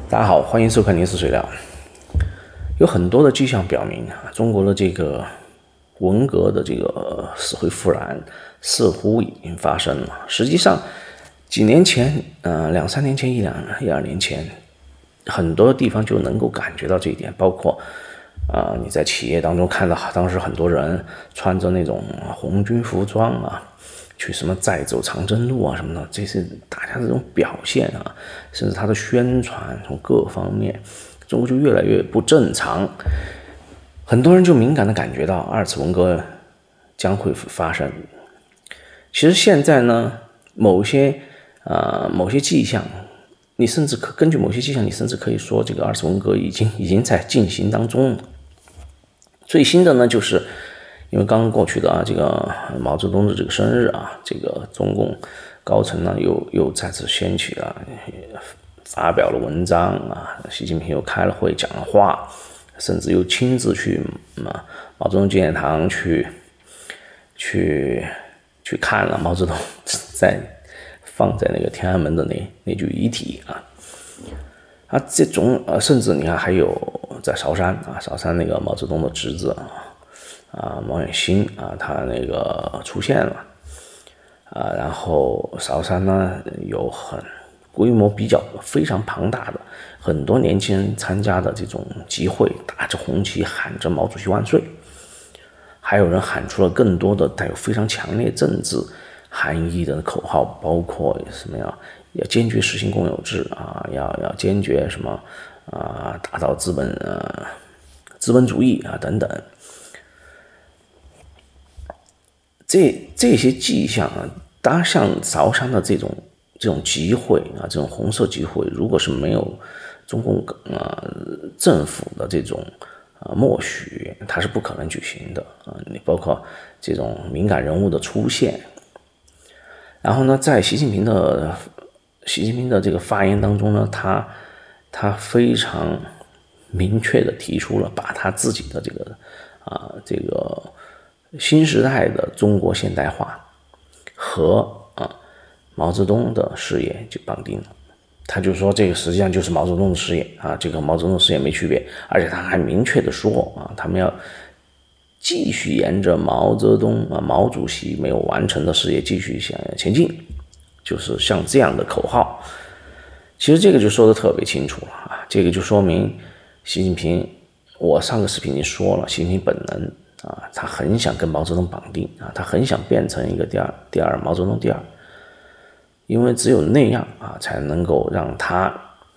大家好，欢迎收看《宁死水料》。有很多的迹象表明中国的这个文革的这个死灰复燃似乎已经发生了。实际上，几年前，两三年前、一二年前，很多地方就能够感觉到这一点，包括你在企业当中看到当时很多人穿着那种红军服装去什么再走长征路什么的，这是大家这种表现甚至他的宣传从各方面，中国就越来越不正常。很多人就敏感地感觉到二次文革将会发生。其实现在呢，某些迹象，你甚至根据某些迹象，你甚至可以说这个二次文革已经在进行当中了。最新的呢，就是因为刚刚过去的这个毛泽东的这个生日这个中共高层呢又再次掀起了，发表了文章习近平又开了会讲了话，甚至又亲自去毛泽东纪念堂去看了毛泽东放在那个天安门的那具遗体这种甚至你看还有在韶山那个毛泽东的侄子毛远新他那个出现了然后韶山呢有规模非常庞大的很多年轻人参加的这种集会，打着红旗喊着毛主席万岁，还有人喊出了更多的带有非常强烈政治含义的口号，包括什么要坚决实行公有制要坚决什么打造资本主义等等。这些迹象当然像韶山的这种集会这种红色集会，如果是没有中共政府的这种默许，它是不可能举行的你包括这种敏感人物的出现，然后呢，在习近平的这个发言当中呢，他非常明确的提出了把他自己的这个新时代的中国现代化和毛泽东的事业就绑定了。他就说这个实际上就是毛泽东的事业这个毛泽东的事业没区别，而且他还明确的说他们要继续沿着毛泽东毛主席没有完成的事业继续前进，就是像这样的口号。其实这个就说的特别清楚了这个就说明习近平，我上个视频已经说了，习近平本能他很想跟毛泽东绑定他很想变成一个第二毛泽东第二，因为只有那样才能够让他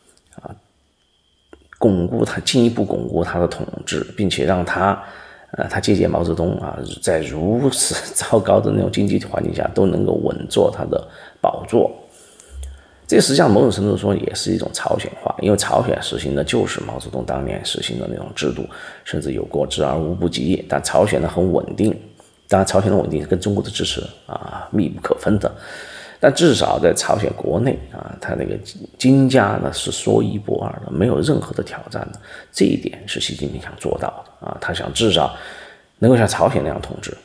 进一步巩固他的统治，并且让他借鉴毛泽东在如此糟糕的那种经济环境下都能够稳坐他的宝座。这实际上某种程度说也是一种朝鲜化，因为朝鲜实行的就是毛泽东当年实行的那种制度，甚至有过之而无不及。但朝鲜呢很稳定，当然朝鲜的稳定跟中国的支持密不可分的，但至少在朝鲜国内它那个金家呢是说一不二的，没有任何的挑战的。这一点是习近平想做到的他想至少能够像朝鲜那样统治。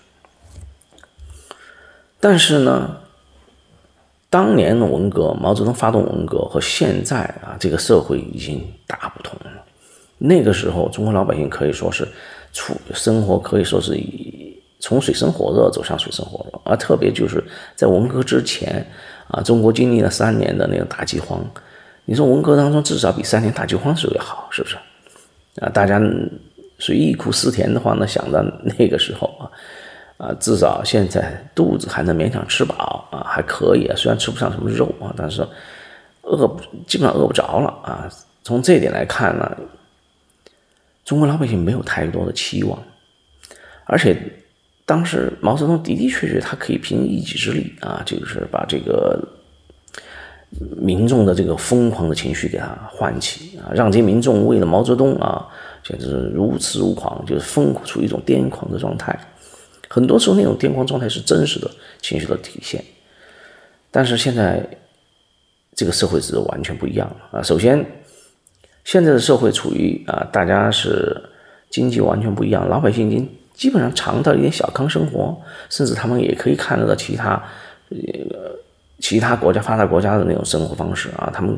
但是呢，当年的文革，毛泽东发动文革和现在这个社会已经大不同了。那个时候中国老百姓可以说是生活可以说是从水深火热走向水深火热特别就是在文革之前中国经历了3年的那个大饥荒。你说文革当中至少比3年大饥荒时候要好，是不是大家是忆苦思甜的话呢，想到那个时候至少现在肚子还能勉强吃饱还可以虽然吃不上什么肉但是基本上饿不着了从这一点来看呢，中国老百姓没有太多的期望，而且当时毛泽东的确他可以凭一己之力就是把这个民众的这个疯狂的情绪给他唤起让这些民众为了毛泽东简直是如痴如狂，就是处于一种癫狂的状态。很多时候那种癫狂状态是真实的情绪的体现，但是现在这个社会是完全不一样了首先现在的社会处于大家是经济完全不一样，老百姓已经基本上尝到一点小康生活，甚至他们也可以看得到其他国家发达国家的那种生活方式他们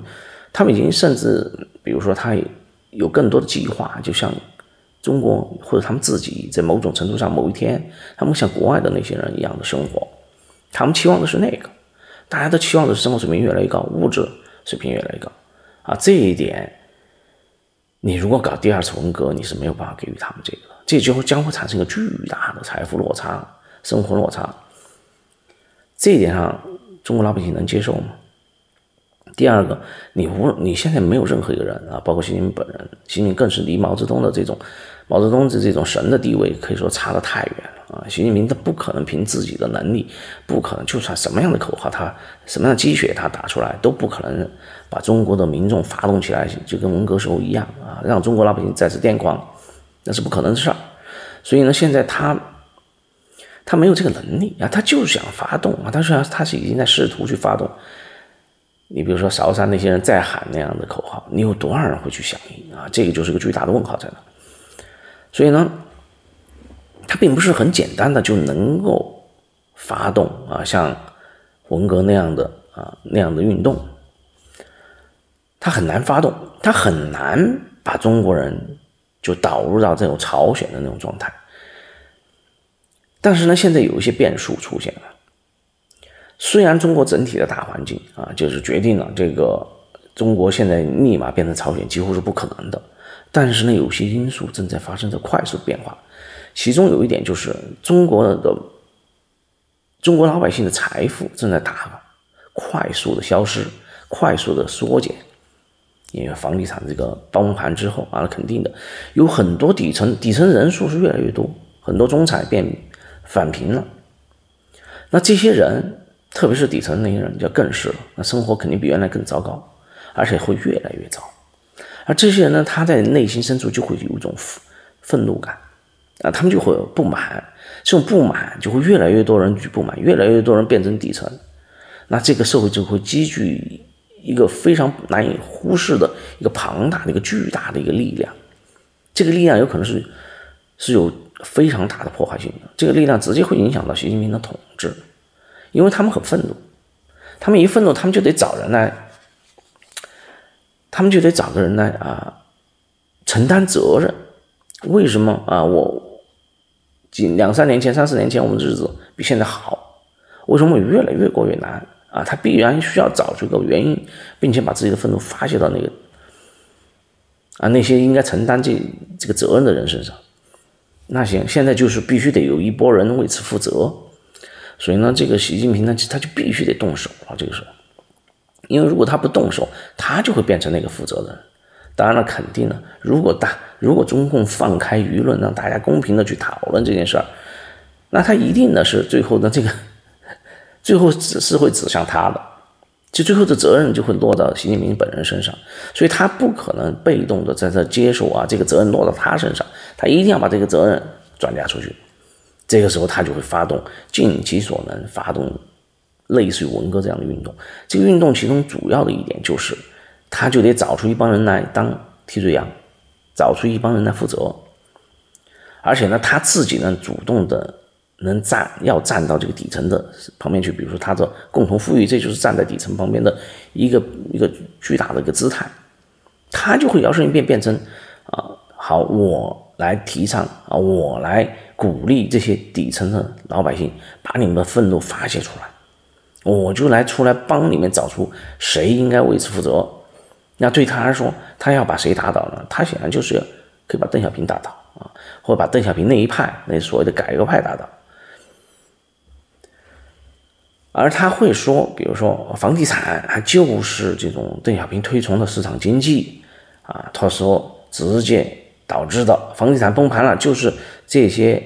他们已经甚至比如说他有更多的计划，就像中国或者他们自己在某种程度上某一天他们像国外的那些人一样的生活，他们期望的是那个，大家都期望的是生活水平越来越高，物质水平越来越高啊，这一点你如果搞第二次文革，你是没有办法给予他们这个的，这就将会产生一个巨大的财富落差、生活落差。这一点上，中国老百姓能接受吗？第二个，你现在没有任何一个人啊，包括习近平本人，习近平更是离毛泽东的这种神的地位可以说差得太远了啊！习近平他不可能凭自己的能力，不可能就算什么样的口号什么样的鸡血他打出来，都不可能把中国的民众发动起来，就跟文革时候一样啊，让中国老百姓再次癫狂，那是不可能的事儿。所以呢，现在他没有这个能力啊，他就是想发动啊，他是已经在试图去发动。你比如说韶山那些人再喊那样的口号，你有多少人会去响应啊？这个就是个巨大的问号在那。所以呢，它并不是很简单的就能够发动啊，像文革那样的运动，它很难发动，它很难把中国人就导入到这种朝鲜的那种状态。但是呢，现在有一些变数出现了。虽然中国整体的大环境啊，就是决定了这个中国现在立马变成朝鲜几乎是不可能的，但是呢，有些因素正在发生着快速变化。其中有一点就是中国老百姓的财富正在快速的消失，快速的缩减。因为房地产这个崩盘之后啊，肯定的有很多底层人数是越来越多，很多中产变返贫了。那这些人，特别是底层那些人就更是了，那生活肯定比原来更糟糕，而且会越来越糟。而这些人呢，他在内心深处就会有一种愤怒感啊，他们就会有不满，这种不满就会越来越多人去不满，越来越多人变成底层，那这个社会就会积聚一个非常难以忽视的一个庞大的一个巨大的一个力量，这个力量有可能是有非常大的破坏性的，这个力量直接会影响到习近平的统治。因为他们很愤怒，他们一愤怒，他们就得找个人来承担责任。为什么啊？我2、3年前、3、4年前我们日子比现在好，为什么越来越过越难啊？他必然需要找出一个原因，并且把自己的愤怒发泄到那些应该承担这个责任的人身上。那行，现在就是必须得有一拨人为此负责。所以呢，这个习近平呢，他就必须得动手了。这个时候，因为如果他不动手，他就会变成那个负责的人。当然了，肯定的，如果中共放开舆论，让大家公平的去讨论这件事儿，那他一定的是最后是会指向他的，就最后的责任就会落到习近平本人身上。所以他不可能被动的在这接受这个责任落到他身上，他一定要把这个责任转嫁出去。这个时候他就会尽其所能发动类似于文革这样的运动。这个运动其中主要的一点就是，他就得找出一帮人来当替罪羊，找出一帮人来负责。而且呢，他自己呢主动的要站到这个底层的旁边去，比如说他的共同富裕，这就是站在底层旁边的一个巨大的一个姿态。他就会摇身一变成好，我来提倡我来鼓励这些底层的老百姓把你们的愤怒发泄出来，我就出来帮你们找出谁应该为此负责。那对他来说，他要把谁打倒呢？他显然就是可以把邓小平打倒或者把邓小平那一派那所谓的改革派打倒。而他会说，比如说房地产就是这种邓小平推崇的市场经济他说直接导致的，房地产崩盘了，就是这些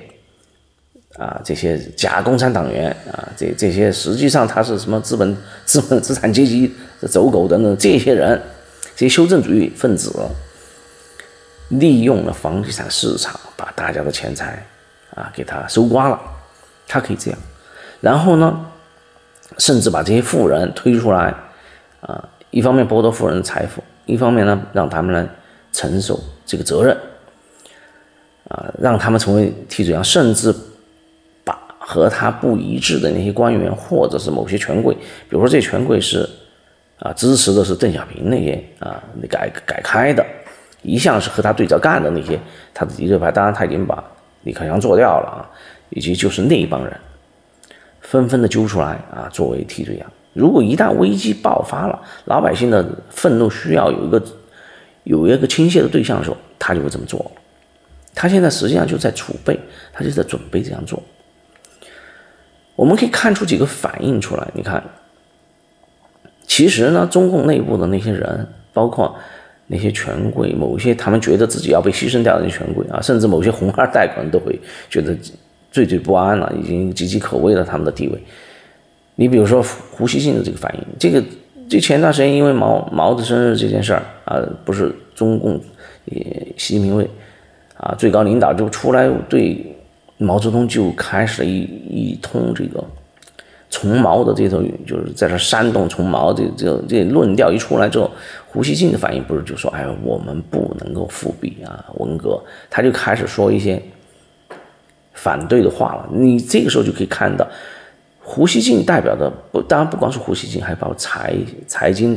假共产党员这些实际上他是什么资本资产阶级走狗等等这些人，这些修正主义分子利用了房地产市场，把大家的钱财给他收刮了，他可以这样。然后呢，甚至把这些富人推出来一方面剥夺富人的财富，一方面呢让他们来承受这个责任让他们成为替罪羊，甚至把和他不一致的那些官员或者是某些权贵，比如说这权贵是支持的是邓小平那些改开的，一向是和他对着干的那些他的敌对派，当然他已经把李克强做掉了以及就是那一帮人纷纷的揪出来作为替罪羊。如果一旦危机爆发了，老百姓的愤怒需要有一个倾泻的对象的时候，他就会这么做了。他现在实际上就在储备，他就在准备这样做。我们可以看出几个反应出来，你看，其实呢，中共内部的那些人，包括那些权贵，某些他们觉得自己要被牺牲掉的那些权贵甚至某些红二代可能都会觉得惴惴不安了，已经岌岌可危了他们的地位。你比如说胡锡进的这个反应，这前段时间因为毛的生日这件事不是中共习近平会最高领导就出来对毛泽东就开始了一通这个崇毛的这种，就是在这煽动崇毛这论调一出来之后，胡锡进的反应不是就说我们不能够复辟文革，他就开始说一些反对的话了。你这个时候就可以看到胡锡进代表的当然不光是胡锡进，还包括财经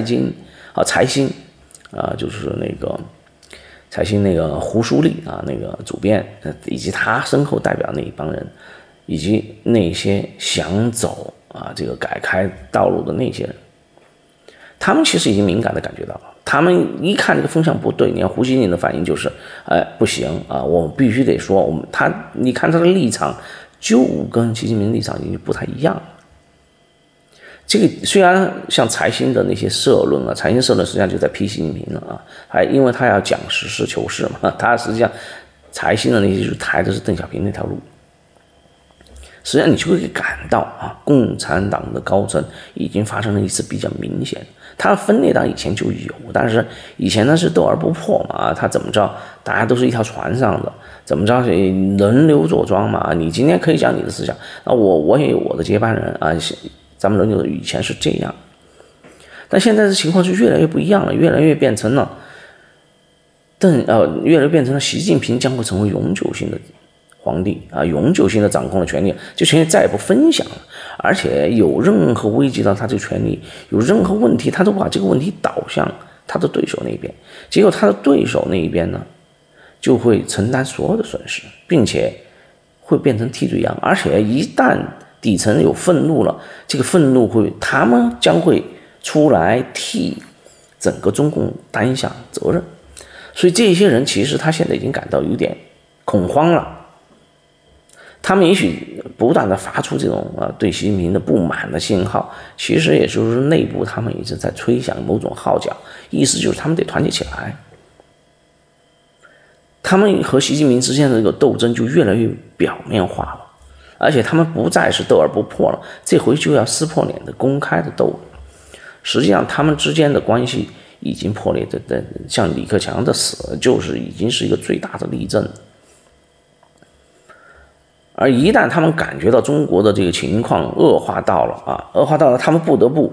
就是那个财新那个胡舒立那个主编以及他身后代表那一帮人，以及那些想走这个改开道路的那些人，他们其实已经敏感的感觉到了。他们一看这个风向不对，你看胡锡进的反应就是不行我必须得说你看他的立场就跟习近平立场已经不太一样了。这个虽然像财新的那些社论财新社论实际上就在批习近平了因为他要讲实事求是嘛，他实际上财新的那些就抬的是邓小平那条路。实际上你就会感到共产党的高层已经发生了一次比较明显，他分裂党以前就有，但是以前呢是斗而不破嘛，他怎么着大家都是一条船上的，怎么着轮流坐庄嘛，你今天可以讲你的思想，我也有我的接班人咱们轮流，以前是这样，但现在的情况是越来越不一样了，越来越变成了习近平将会成为永久性的皇帝永久性的掌控了权力，这权力再也不分享了，而且有任何危及到他这个权力，有任何问题，他都把这个问题导向他的对手那边，结果他的对手那一边呢，就会承担所有的损失，并且会变成替罪羊，而且一旦底层有愤怒了，这个愤怒他们将会出来替整个中共担下责任，所以这些人其实他现在已经感到有点恐慌了。他们也许不断的发出这种对习近平的不满的信号，其实也就是内部他们一直在吹响某种号角，意思就是他们得团结起来。他们和习近平之间的这个斗争就越来越表面化了，而且他们不再是斗而不破了，这回就要撕破脸的公开的斗了。实际上他们之间的关系已经破裂的，像李克强的死就是已经是一个最大的例证。而一旦他们感觉到中国的这个情况恶化到了他们不得不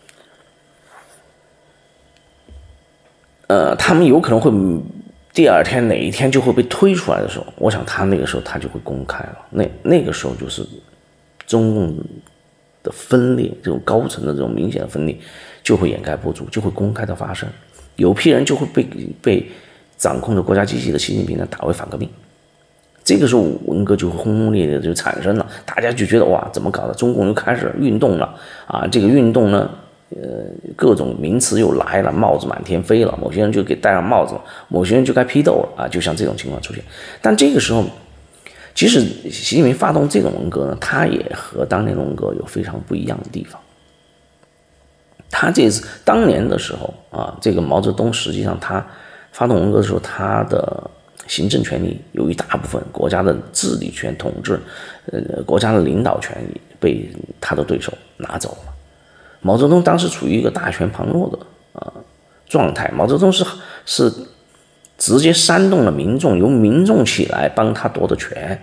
他们有可能会第二天哪一天就会被推出来的时候，我想他那个时候他就会公开了，那个时候就是中共的分裂，这种高层的这种明显的分裂就会掩盖不住，就会公开的发生，有批人就会被掌控着国家机器的习近平呢打为反革命，这个时候文革就会轰轰烈烈的就产生了，大家就觉得哇，怎么搞的？中共又开始运动了这个运动呢，各种名词又来了，帽子满天飞了，某些人就给戴上帽子了，某些人就该批斗了就像这种情况出现。但这个时候，即使习近平发动这种文革呢，他也和当年文革有非常不一样的地方。他这次当年的时候这个毛泽东实际上他发动文革的时候，他的行政权力有一大部分国家的治理权、统治，国家的领导权被他的对手拿走了。毛泽东当时处于一个大权旁落的状态，毛泽东是直接煽动了民众，由民众起来帮他夺的权。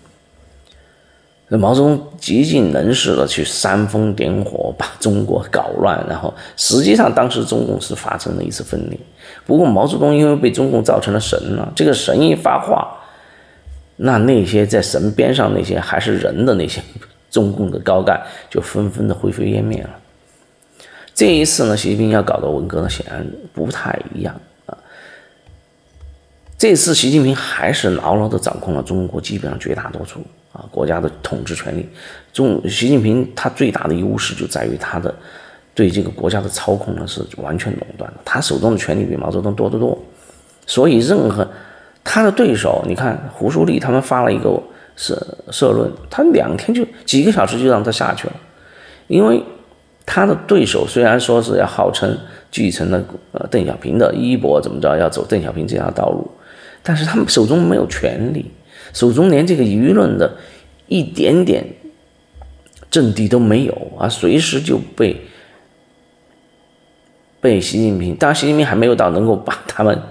毛泽东极尽能事的去煽风点火，把中国搞乱，然后实际上当时中共是发生了一次分裂。不过毛泽东因为被中共造成了神了，这个神一发话，那些在神边上那些还是人的那些中共的高干就纷纷的灰飞烟灭了。 这一次呢，习近平要搞的文革呢，显然不太一样啊。这次习近平还是牢牢地掌控了中国基本上绝大多数啊国家的统治权力。习近平他最大的优势就在于他的对这个国家的操控呢是完全垄断的，他手中的权力比毛泽东多得多。所以任何他的对手，你看胡舒立他们发了一个社论，他2天就几个小时就让他下去了。因为他的对手虽然说是要号称继承了邓小平的衣钵，怎么着要走邓小平这条道路，但是他们手中没有权力，手中连这个舆论的一点点阵地都没有啊，随时就被习近平，当然习近平还没有到能够把他们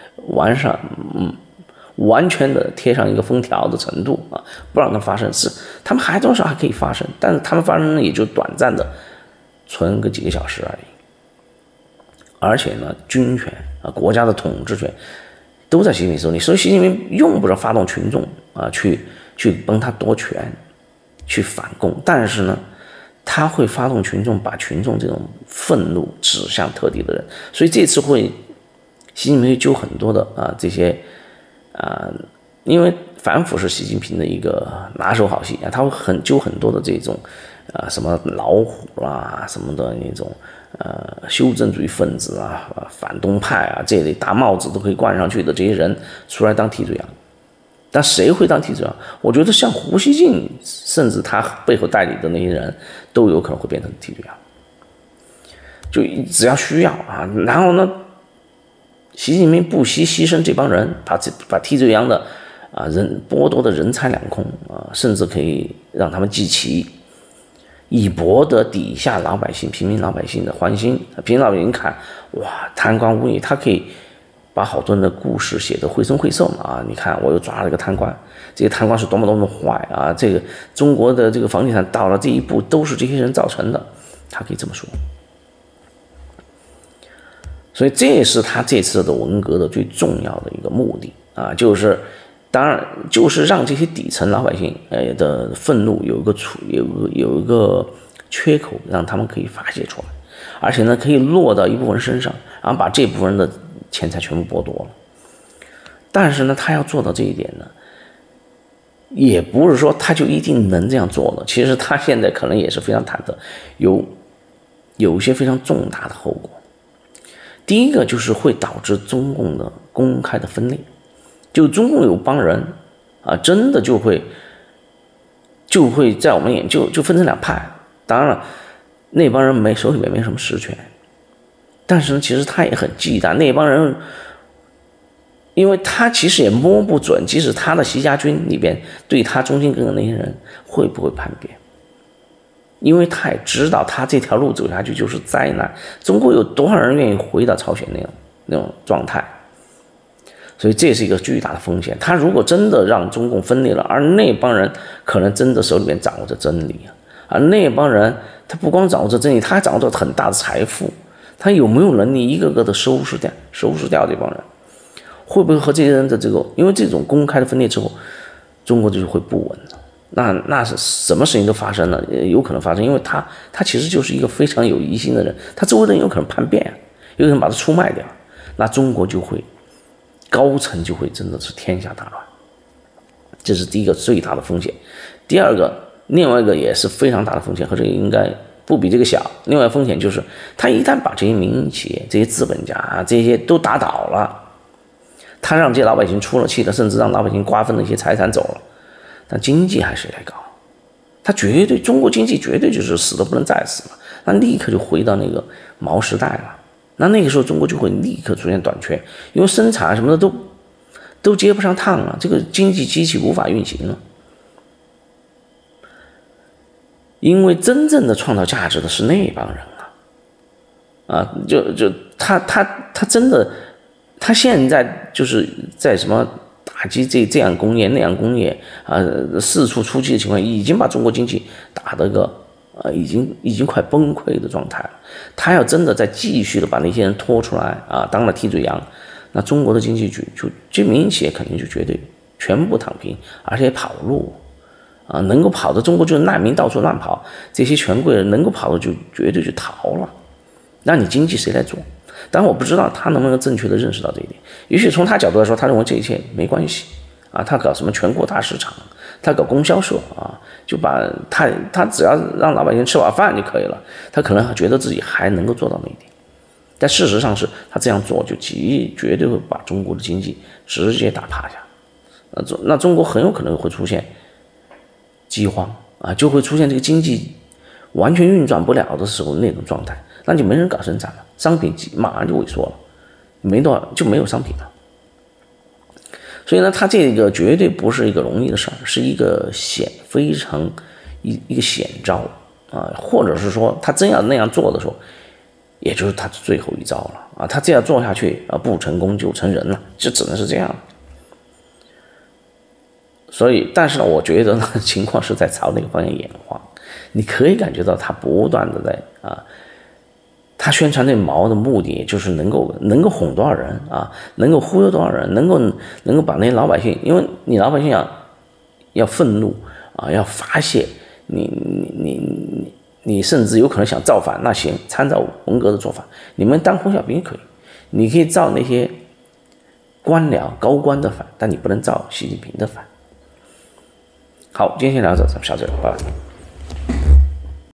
完全的贴上一个封条的程度啊，不让它发生，是他们还多少还可以发生，但是他们发生呢也就短暂的存个几个小时而已。而且呢，军权啊，国家的统治权都在习近平手里，所以习近平用不着发动群众啊去帮他夺权，去反共，但是呢，他会发动群众，把群众这种愤怒指向特定的人，所以这次习近平会揪很多的这些因为反腐是习近平的一个拿手好戏啊，他会揪很多的这种什么老虎啦什么的那种修正主义分子啊反动派啊这类大帽子都可以冠上去的这些人出来当替罪羊。但谁会当替罪羊？我觉得像胡锡进，甚至他背后代理的那些人都有可能会变成替罪羊，就只要需要啊。然后呢，习近平不惜牺牲这帮人，把替罪羊的剥夺的人财两空啊，甚至可以让他们祭旗，以博得底下老百姓、平民老百姓的欢心。平民老百姓看，哇，贪官污吏，他可以把好多人的故事写得绘声绘色嘛啊！你看，我又抓了一个贪官，这个贪官是多么多么坏啊！这个中国的这个房地产到了这一步，都是这些人造成的，他可以这么说。所以这也是他这次的文革的最重要的一个目的啊，当然就是让这些底层老百姓的愤怒有一个缺口，让他们可以发泄出来，而且呢可以落到一部分人身上，然后把这部分人的钱财全部剥夺了。但是呢，他要做到这一点呢，也不是说他就一定能这样做的。其实他现在可能也是非常忐忑，有一些非常重大的后果。第一个就是会导致中共的公开的分裂，就中共有帮人啊，真的就会在我们眼就分成两派。当然了，那帮人手里面没什么实权，但是呢，其实他也很忌惮那帮人，因为他其实也摸不准，即使他的习家军里边对他忠心耿耿的那些人会不会叛变。因为他也知道他这条路走下去就是灾难，中国有多少人愿意回到朝鲜那种状态，所以这是一个巨大的风险。他如果真的让中共分裂了，而那帮人可能真的手里面掌握着真理而那帮人他不光掌握着真理，他还掌握着很大的财富，他有没有能力一个个的收拾掉这帮人？会不会和这些人的因为这种公开的分裂之后，中国就会不稳了。那是什么事情都发生了，有可能发生，因为他其实就是一个非常有疑心的人，他周围的人有可能叛变，有可能把他出卖掉，那中国高层就会真的是天下大乱，这是第一个最大的风险。第二个，另外一个也是非常大的风险，和这个应该不比这个小。另外风险就是，他一旦把这些民营企业、这些资本家这些都打倒了，他让这些老百姓出了气了，甚至让老百姓瓜分了一些财产走了。但经济还是得搞，中国经济绝对就是死都不能再死了，那立刻就回到那个毛时代了。那个时候中国就会立刻出现短缺，因为生产什么的都接不上趟了，这个经济机器无法运行了。因为真正的创造价值的是那帮人他真的，他现在就是在什么打击这样工业那样工业四处出击的情况，已经把中国经济打得已经快崩溃的状态了。他要真的再继续的把那些人拖出来当了替罪羊，那中国的经济就民营企业肯定就绝对全部躺平，而且跑路能够跑的中国就是难民到处乱跑，这些权贵人能够跑的就绝对就逃了。 那你经济谁来做？但我不知道他能不能正确的认识到这一点。也许从他角度来说，他认为这一切没关系啊，他搞什么全国大市场，他搞供销社啊，就把他只要让老百姓吃饱饭就可以了，他可能觉得自己还能够做到那一点。但事实上是他这样做就绝对会把中国的经济直接打趴下，那中国很有可能会出现饥荒啊，就会出现这个经济完全运转不了的时候那种状态，那就没人搞生产了，商品马上就萎缩了，没多少就没有商品了。所以呢，他这个绝对不是一个容易的事儿，是一个非常一个险招啊，或者是说他真要那样做的时候，也就是他最后一招了啊！他这样做下去啊，不成功就成人了，就只能是这样。所以，但是呢，我觉得呢，情况是在朝那个方向演化。你可以感觉到他不断的在他宣传那毛的目的，就是能够哄多少人啊，能够忽悠多少人，能够把那些老百姓，因为你老百姓要愤怒啊，要发泄，你甚至有可能想造反，那行，参照文革的做法，你们当红小兵可以，你可以造那些官僚高官的反，但你不能造习近平的反。好，今天先聊到这，咱们下周聊，拜拜。